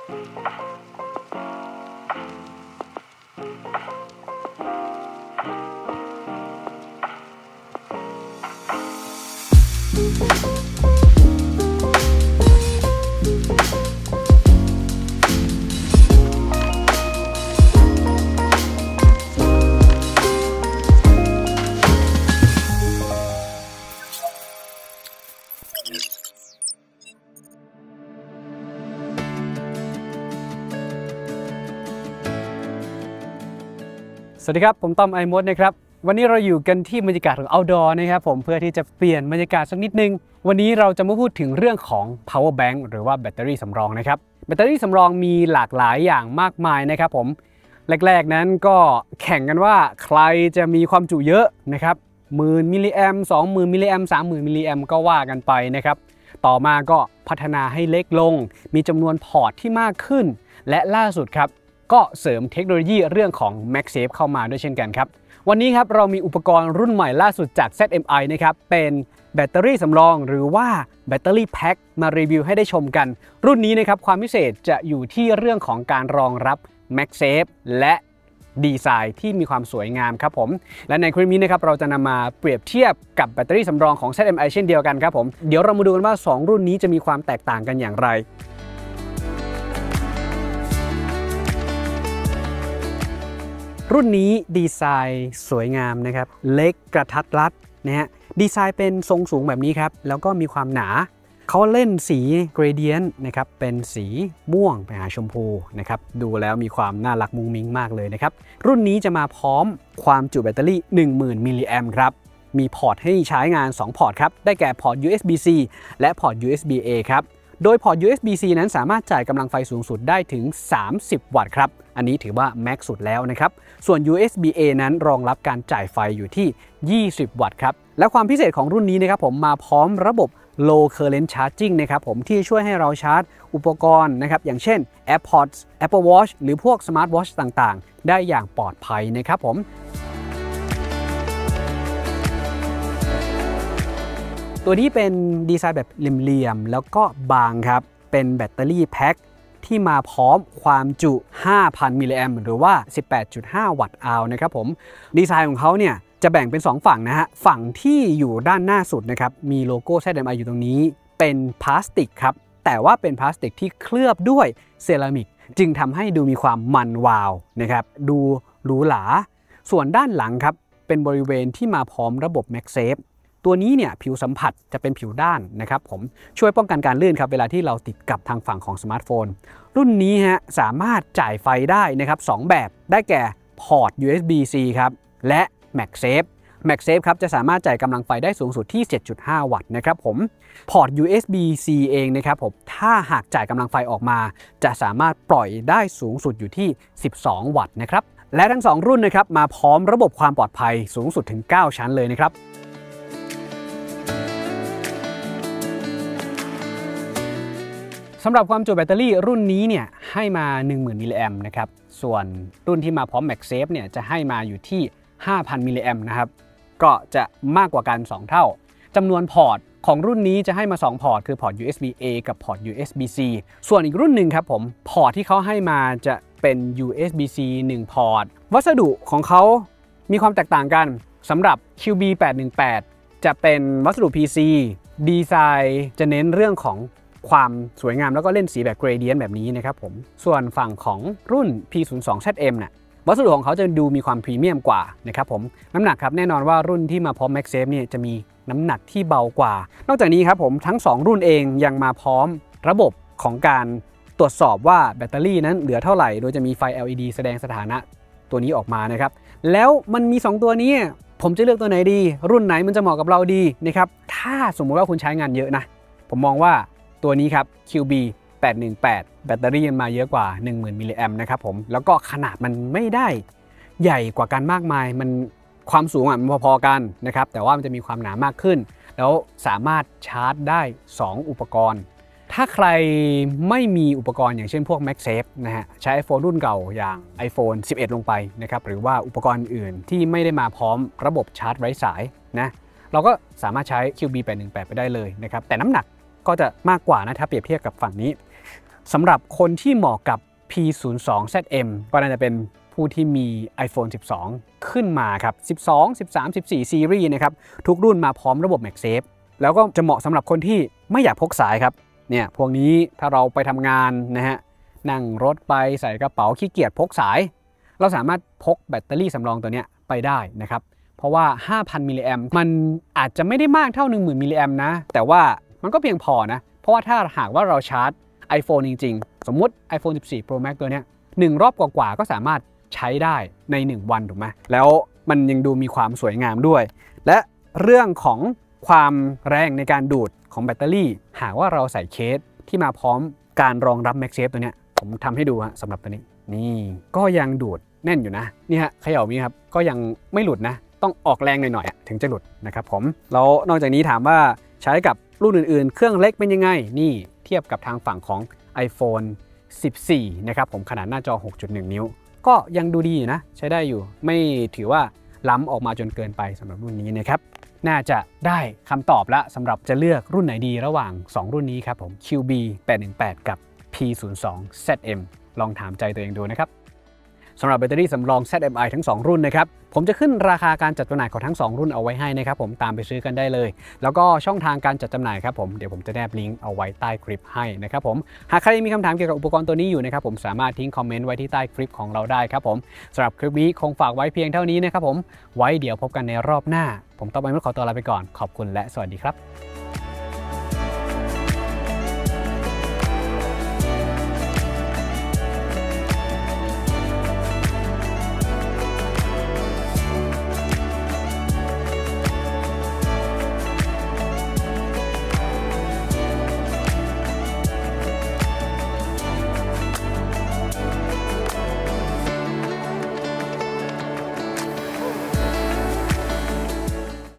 สวัสดีครับผมต้อมไอมดนะครับวันนี้เราอยู่กันที่บรรยากาศของ outdoor นะครับผมเพื่อที่จะเปลี่ยนบรรยากาศสักนิดนึงวันนี้เราจะมาพูดถึงเรื่องของ power bank หรือว่าแบตเตอรี่สำรองนะครับแบตเตอรี่สำรองมีหลากหลายอย่างมากมายนะครับผมแรกๆนั้นก็แข่งกันว่าใครจะมีความจุเยอะนะครับ10,000 มิลลิแอมป์ 20,000 มิลลิแอมป์ 30,000 มิลลิแอมป์ก็ว่ากันไปนะครับต่อมาก็พัฒนาให้เล็กลงมีจำนวนพอร์ตที่มากขึ้นและล่าสุดครับก็เสริมเทคโนโลยีเรื่องของ MagSafe เข้ามาด้วยเช่นกันครับวันนี้ครับเรามีอุปกรณ์รุ่นใหม่ล่าสุดจาก ZMI นะครับเป็นแบตเตอรี่สำรองหรือว่าแบตเตอรี่แพ็คมารีวิวให้ได้ชมกันรุ่นนี้นะครับความพิเศษจะอยู่ที่เรื่องของการรองรับ MagSafe และดีไซน์ที่มีความสวยงามครับผมและในคลิปนี้นะครับเราจะนำมาเปรียบเทียบกับแบตเตอรี่สำรองของ ZMI เช่นเดียวกันครับผมเดี๋ยวเรามาดูกันว่า2รุ่นนี้จะมีความแตกต่างกันอย่างไรรุ่นนี้ดีไซน์สวยงามนะครับเล็กกระทัดรัดนะฮะดีไซน์เป็นทรงสูงแบบนี้ครับแล้วก็มีความหนาเขาเล่นสีเกรเดียนต์นะครับเป็นสีม่วงไปหาชมพูนะครับดูแล้วมีความน่ารักมุ้งมิ้งมากเลยนะครับรุ่นนี้จะมาพร้อมความจุแบตเตอรี่ 10,000 มิลลิแอมป์ครับมีพอร์ตให้ใช้งาน2พอร์ตครับได้แก่พอร์ต USB-C และพอร์ต USB-A ครับโดยพอร์ต USB-C นั้นสามารถจ่ายกำลังไฟสูงสุดได้ถึง30 วัตต์ครับอันนี้ถือว่าแม็กซ์สุดแล้วนะครับส่วน USB-A นั้นรองรับการจ่ายไฟอยู่ที่20 วัตต์ครับและความพิเศษของรุ่นนี้นะครับผมมาพร้อมระบบ Low Current Charging นะครับผมที่ช่วยให้เราชาร์จอุปกรณ์นะครับอย่างเช่น AirPods Apple Watch หรือพวก Smart Watch ต่างๆได้อย่างปลอดภัยนะครับผมตัวนี้เป็นดีไซน์แบบเหลี่ยมๆแล้วก็บางครับเป็นแบตเตอรี่แพ็คที่มาพร้อมความจุ 5,000 มิลลิแอมป์หรือว่า 18.5 วัตต์อาวนะครับผมดีไซน์ของเขาเนี่ยจะแบ่งเป็น2ฝั่งนะฮะฝั่งที่อยู่ด้านหน้าสุดนะครับมีโลโก้ ZMI อยู่ตรงนี้เป็นพลาสติกครับแต่ว่าเป็นพลาสติกที่เคลือบด้วยเซรามิกจึงทำให้ดูมีความมันวาวนะครับดูหรูหราส่วนด้านหลังครับเป็นบริเวณที่มาพร้อมระบบ MagSafeตัวนี้เนี่ยผิวสัมผัสจะเป็นผิวด้านนะครับผมช่วยป้องกันการลื่นครับเวลาที่เราติดกับทางฝั่งของสมาร์ทโฟนรุ่นนี้ฮะสามารถจ่ายไฟได้นะครับ2แบบได้แก่พอร์ต USB-C ครับและ MagSafe ครับจะสามารถจ่ายกำลังไฟได้สูงสุดที่ 7.5 วัตต์นะครับผมพอร์ต USB-C เองนะครับผมถ้าหากจ่ายกำลังไฟออกมาจะสามารถปล่อยได้สูงสุดอยู่ที่12 วัตต์นะครับและทั้ง2รุ่นนะครับมาพร้อมระบบความปลอดภัยสูงสุดถึง9ชั้นเลยนะครับสำหรับความจุแบตเตอรี่รุ่นนี้เนี่ยให้มา 10,000 มิลลิแอมป์นะครับส่วนรุ่นที่มาพร้อม MagSafe เนี่ยจะให้มาอยู่ที่ 5,000 มิลลิแอมป์นะครับก็จะมากกว่ากัน2เท่าจำนวนพอร์ตของรุ่นนี้จะให้มา2พอร์ตคือพอร์ต USB-A กับพอร์ต USB-C ส่วนอีกรุ่นหนึ่งครับผมพอร์ตที่เขาให้มาจะเป็น USB-C 1 พอร์ตวัสดุของเขามีความแตกต่างกันสำหรับ QB818 จะเป็นวัสดุ PC ดีไซน์จะเน้นเรื่องของความสวยงามแล้วก็เล่นสีแบบเกรเดียนต์แบบนี้นะครับผมส่วนฝั่งของรุ่น P02ZM น่ะวัสดุของเขาจะดูมีความพรีเมียมกว่านะครับผมน้ำหนักครับแน่นอนว่ารุ่นที่มาพร้อม MagSafe เนี่ยจะมีน้ำหนักที่เบากว่านอกจากนี้ครับผมทั้ง2รุ่นเองยังมาพร้อมระบบของการตรวจสอบว่าแบตเตอรี่นั้นเหลือเท่าไหร่โดยจะมีไฟ LED แสดงสถานะตัวนี้ออกมานะครับแล้วมันมี2ตัวนี้ผมจะเลือกตัวไหนดีรุ่นไหนมันจะเหมาะกับเราดีนะครับถ้าสมมติว่าคุณใช้งานเยอะนะผมมองว่าตัวนี้ครับ QB818 แบตเตอรี่มันมาเยอะกว่า 10,000 มิลลิแอมป์นะครับผมแล้วก็ขนาดมันไม่ได้ใหญ่กว่ากันมากมายมันความสูงมันพอๆกันนะครับแต่ว่ามันจะมีความหนามากขึ้นแล้วสามารถชาร์จได้2อุปกรณ์ถ้าใครไม่มีอุปกรณ์อย่างเช่นพวก MagSafe นะฮะใช้ iPhone รุ่นเก่าอย่าง iPhone 11 ลงไปนะครับหรือว่าอุปกรณ์อื่นที่ไม่ได้มาพร้อมระบบชาร์จไร้สายนะเราก็สามารถใช้ QB818 ไปได้เลยนะครับแต่น้ำหนักก็จะมากกว่านะถ้าเปรียบเทียบกับฝั่งนี้สำหรับคนที่เหมาะกับ P02ZM ก็น่าจะเป็นผู้ที่มี iPhone 12 ขึ้นมาครับ12 13 14 ซีรีส์นะครับทุกรุ่นมาพร้อมระบบ MagSafe แล้วก็จะเหมาะสำหรับคนที่ไม่อยากพกสายครับเนี่ยพวกนี้ถ้าเราไปทำงานนะฮะนั่งรถไปใส่กระเป๋าขี้เกียจพกสายเราสามารถพกแบตเตอรี่สำรองตัวนี้ไปได้นะครับเพราะว่า 5,000 มิลลิแอมป์มันอาจจะไม่ได้มากเท่า 10,000 มิลลิแอมป์นะแต่ว่ามันก็เพียงพอนะเพราะว่าถ้าหากว่าเราชาร์จ iPhone จริงๆสมมุติ iPhone 14 Pro Max ตัวนี้1 รอบกว่าๆก็สามารถใช้ได้ใน 1 วันถูกไหมแล้วมันยังดูมีความสวยงามด้วยและเรื่องของความแรงในการดูดของแบตเตอรี่หากว่าเราใส่เคสที่มาพร้อมการรองรับ MagSafe ตัวนี้ผมทำให้ดูฮะสำหรับตัวนี้นี่ก็ยังดูดแน่นอยู่นะนี่ฮะเขย่ามีครับก็ยังไม่หลุดนะต้องออกแรงหน่อยๆถึงจะหลุดนะครับผมแล้วนอกจากนี้ถามว่าใช้กับรุ่นอื่นๆเครื่องเล็กเป็นยังไงนี่เทียบกับทางฝั่งของ iPhone 14 นะครับผมขนาดหน้าจอ 6.1 นิ้วก็ยังดูดีนะใช้ได้อยู่ไม่ถือว่าล้ำออกมาจนเกินไปสำหรับรุ่นนี้นะครับน่าจะได้คำตอบแล้วสำหรับจะเลือกรุ่นไหนดีระหว่าง2รุ่นนี้ครับผม QB818 กับ P02ZM ลองถามใจตัวเองดูนะครับสำหรับแบตเตอรี่สำรอง ZMI ทั้ง2รุ่นนะครับผมจะขึ้นราคาการจัดจำหน่ายของทั้ง2รุ่นเอาไว้ให้นะครับผมตามไปซื้อกันได้เลยแล้วก็ช่องทางการจัดจำหน่ายครับผมเดี๋ยวผมจะแนบลิงก์เอาไว้ใต้คลิปให้นะครับผมหากใครมีคำถามเกี่ยวกับอุปกรณ์ตัวนี้อยู่นะครับผมสามารถทิ้งคอมเมนต์ไว้ที่ใต้คลิปของเราได้ครับผมสำหรับคลิปนี้คงฝากไว้เพียงเท่านี้นะครับผมไว้เดี๋ยวพบกันในรอบหน้าผมต้องไปขอตัวลาไปก่อนขอบคุณและสวัสดีครับ